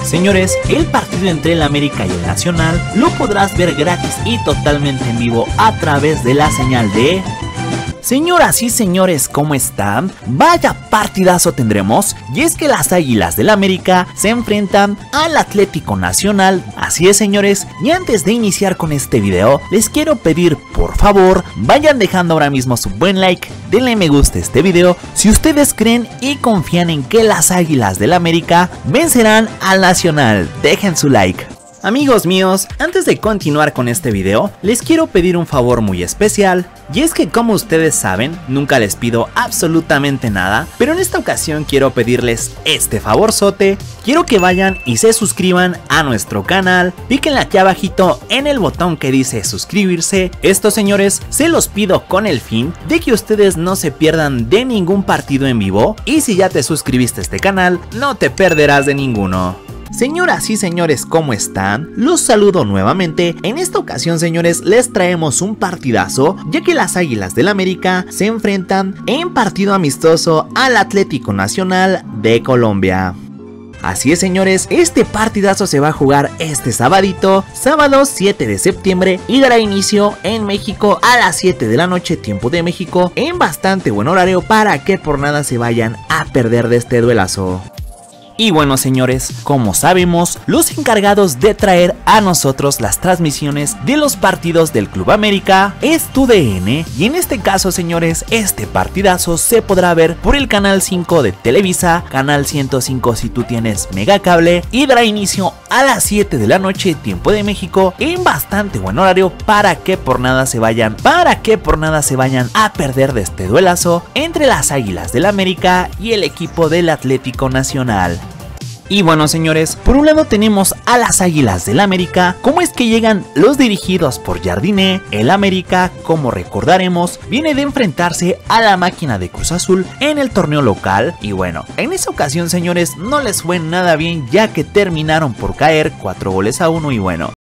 Señores, el partido entre el América y el Nacional lo podrás ver gratis y totalmente en vivo a través de la señal de... Señoras y señores, ¿cómo están? Vaya partidazo tendremos, y es que las Águilas del América se enfrentan al Atlético Nacional. Así es, señores, y antes de iniciar con este video, les quiero pedir, por favor, vayan dejando ahora mismo su buen like, denle me gusta a este video si ustedes creen y confían en que las Águilas del América vencerán al Nacional. Dejen su like. Amigos míos, antes de continuar con este video, les quiero pedir un favor muy especial, y es que como ustedes saben, nunca les pido absolutamente nada, pero en esta ocasión quiero pedirles este favorzote. Quiero que vayan y se suscriban a nuestro canal, píquenle aquí abajito en el botón que dice suscribirse. Esto, señores, se los pido con el fin de que ustedes no se pierdan de ningún partido en vivo, y si ya te suscribiste a este canal, no te perderás de ninguno. Señoras y señores, ¿cómo están? Los saludo nuevamente. En esta ocasión, señores, les traemos un partidazo, ya que las Águilas del América se enfrentan en partido amistoso al Atlético Nacional de Colombia. Así es, señores, este partidazo se va a jugar este sabadito, sábado 7 de septiembre, y dará inicio en México a las 7 de la noche, tiempo de México, en bastante buen horario para que por nada se vayan a perder de este duelazo. Y bueno, señores, como sabemos, los encargados de traer a nosotros las transmisiones de los partidos del Club América es TUDN, y en este caso, señores, este partidazo se podrá ver por el canal 5 de Televisa, canal 105 si tú tienes Megacable, y dará inicio a las 7 de la noche, tiempo de México, en bastante buen horario para que por nada se vayan a perder de este duelazo entre las Águilas del América y el equipo del Atlético Nacional. Y bueno, señores, por un lado tenemos a las Águilas del América. ¿Cómo es que llegan los dirigidos por Jardiné? El América, como recordaremos, viene de enfrentarse a la máquina de Cruz Azul en el torneo local, y bueno, en esa ocasión, señores, no les fue nada bien, ya que terminaron por caer 4-1, y bueno,